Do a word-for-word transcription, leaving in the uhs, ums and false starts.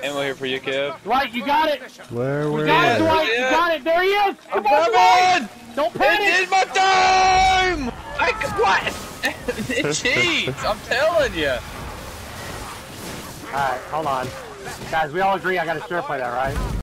Ammo here for you, Kev. Dwight, you got it! Where, You where? got Yeah, it, Dwight! yeah. You got it! There he is! I'm Come on, Dwight! coming! Don't panic! It is my time! I c what? It cheats! I'm telling you. Alright, hold on. Guys, we all agree I got a sure play that, right?